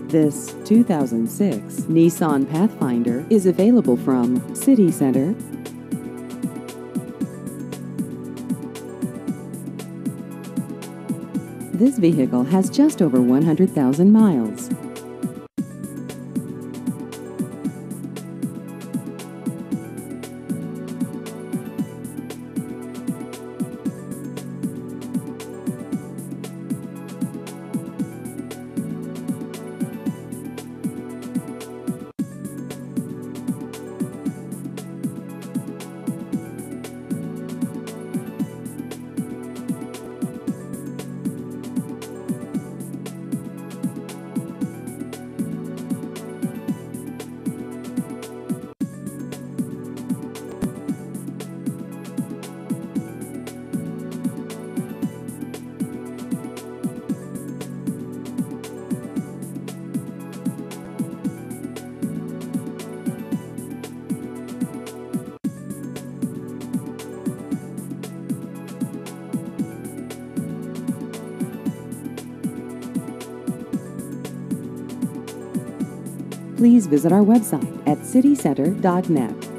This 2006 Nissan Pathfinder is available from City Center. This vehicle has just over 100,000 miles. Please visit our website at citycenter.net.